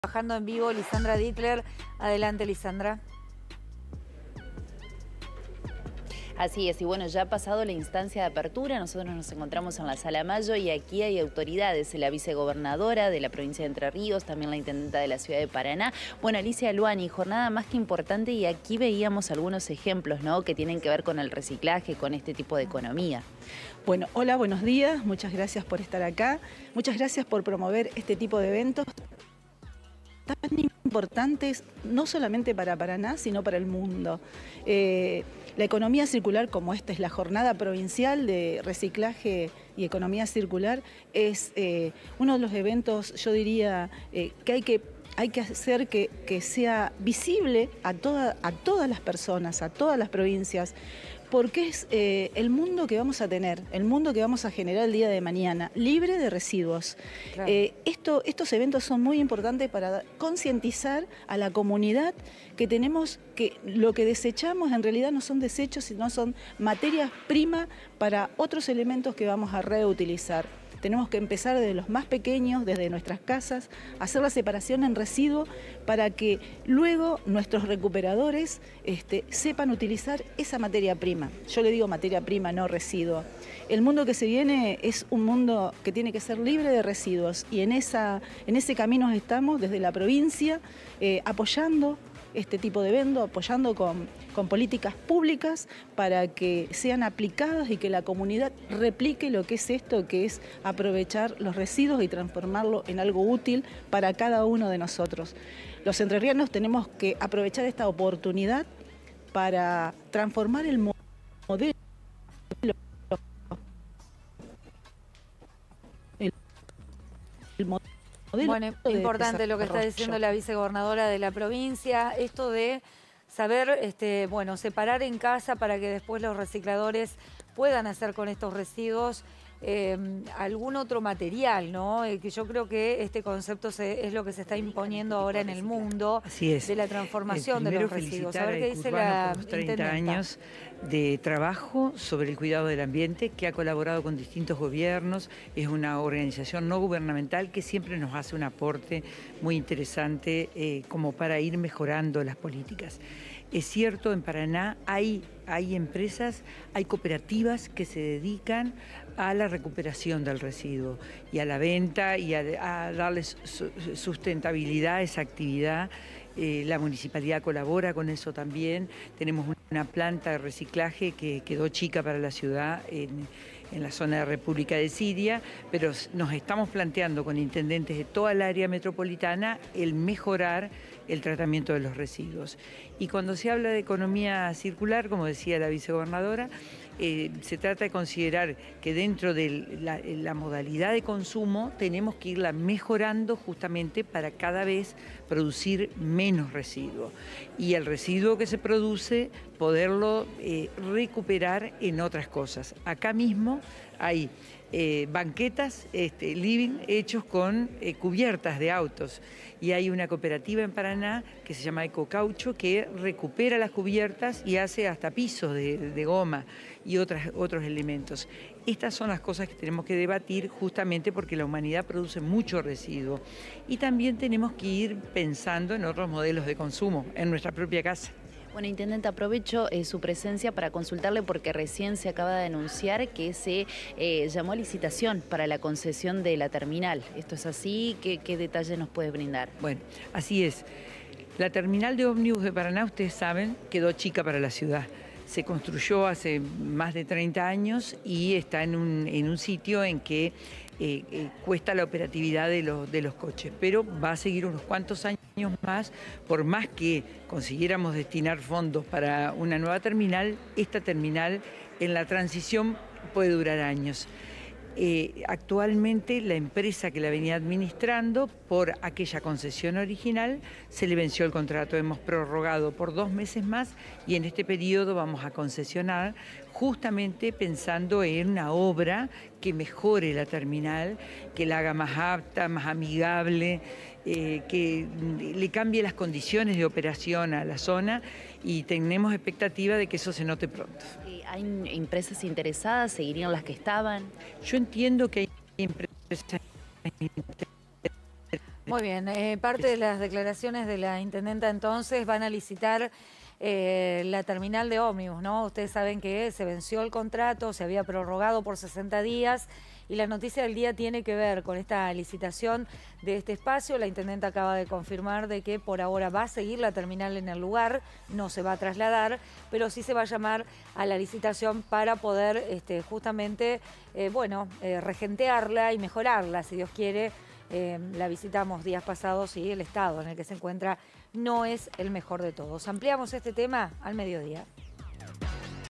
Trabajando en vivo, Lisandra Dickler. Adelante, Lisandra. Así es, y bueno, ya ha pasado la instancia de apertura, nosotros nos encontramos en la Sala Mayo y aquí hay autoridades, la vicegobernadora de la provincia de Entre Ríos, también la intendenta de la ciudad de Paraná. Bueno, Alicia Luani, jornada más que importante y aquí veíamos algunos ejemplos, ¿no?, que tienen que ver con el reciclaje, con este tipo de economía. Bueno, hola, buenos días, muchas gracias por estar acá, muchas gracias por promover este tipo de eventos tan importantes, no solamente para Paraná, sino para el mundo. La economía circular, como esta es la jornada provincial de reciclaje y economía circular, es uno de los eventos, yo diría, que hay que hacer que sea visible a todas las personas, a todas las provincias, porque es el mundo que vamos a tener, el mundo que vamos a generar el día de mañana, libre de residuos. Claro. Estos eventos son muy importantes para concientizar a la comunidad que tenemos que lo que desechamos en realidad no son desechos, sino son materias primas para otros elementos que vamos a reutilizar. Tenemos que empezar desde los más pequeños, desde nuestras casas, hacer la separación en residuo para que luego nuestros recuperadores sepan utilizar esa materia prima. Yo le digo materia prima, no residuo. El mundo que se viene es un mundo que tiene que ser libre de residuos y en ese camino estamos desde la provincia apoyando este tipo de eventos, apoyando con políticas públicas para que sean aplicadas y que la comunidad replique lo que es esto, que es aprovechar los residuos y transformarlo en algo útil para cada uno de nosotros. Los entrerrianos tenemos que aprovechar esta oportunidad para transformar el modelo. Bueno, importante lo que está diciendo la vicegobernadora de la provincia, esto de saber, bueno, separar en casa para que después los recicladores puedan hacer con estos residuos algún otro material, ¿no? Que yo creo que este concepto es lo que se está imponiendo ahora en el mundo. Así es. De la transformación de los residuos. A ver qué dice la por los 30 intendenta. años de trabajo sobre el cuidado del ambiente, que ha colaborado con distintos gobiernos. Es una organización no gubernamental que siempre nos hace un aporte muy interesante como para ir mejorando las políticas. Es cierto, en Paraná hay empresas, hay cooperativas que se dedican a la recuperación del residuo y a la venta y a darles sustentabilidad a esa actividad. La municipalidad colabora con eso también. Tenemos una planta de reciclaje que quedó chica para la ciudad en la zona de República de Siria, pero nos estamos planteando con intendentes de toda el área metropolitana el mejorar el tratamiento de los residuos. Y cuando se habla de economía circular, como decía la vicegobernadora, se trata de considerar que dentro de la modalidad de consumo tenemos que irla mejorando justamente para cada vez producir menos residuo. Y el residuo que se produce, poderlo recuperar en otras cosas. Acá mismo hay banquetas, living, hechos con cubiertas de autos. Y hay una cooperativa en Paraná que se llama Ecocaucho que recupera las cubiertas y hace hasta pisos de goma y otros elementos. Estas son las cosas que tenemos que debatir justamente porque la humanidad produce mucho residuo. Y también tenemos que ir pensando en otros modelos de consumo en nuestra propia casa. Bueno, intendente, aprovecho su presencia para consultarle porque recién se acaba de anunciar que se llamó a licitación para la concesión de la terminal. ¿Esto es así? ¿Qué detalles nos puede brindar? Bueno, así es. La terminal de ómnibus de Paraná, ustedes saben, quedó chica para la ciudad. Se construyó hace más de 30 años y está en un sitio en que cuesta la operatividad de los coches, pero va a seguir unos cuantos años más, por más que consiguiéramos destinar fondos para una nueva terminal, esta terminal en la transición puede durar años. Actualmente la empresa que la venía administrando por aquella concesión original se le venció el contrato. Hemos prorrogado por 2 meses más y en este periodo vamos a concesionar justamente pensando en una obra que mejore la terminal, que la haga más apta, más amigable, que le cambie las condiciones de operación a la zona y tenemos expectativa de que eso se note pronto. ¿Hay empresas interesadas? ¿Seguirían las que estaban? Yo entiendo que hay empresas Muy bien, parte de las declaraciones de la intendenta entonces van a licitar la terminal de ómnibus, ¿no? Ustedes saben que se venció el contrato, se había prorrogado por 60 días y la noticia del día tiene que ver con esta licitación de este espacio. La intendenta acaba de confirmar de que por ahora va a seguir la terminal en el lugar, no se va a trasladar, pero sí se va a llamar a la licitación para poder justamente, regentearla y mejorarla, si Dios quiere. La visitamos días pasados y el estado en el que se encuentra no es el mejor de todos. Ampliamos este tema al mediodía.